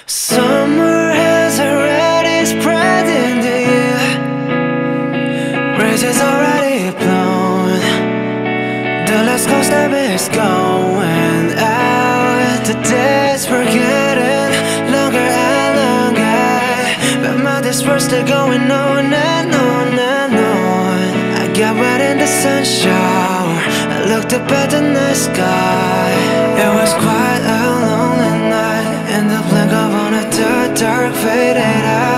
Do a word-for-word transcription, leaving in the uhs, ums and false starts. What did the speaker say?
Summer has already spread in the air. Breezes already blown. The last cold snap is going out. The days we're getting longer and longer, but my days were still going on and on and on. I got wet in the sunshine. I looked up at the night sky. It was quite a lonely night. In the blink of an eye, dark, dark faded out.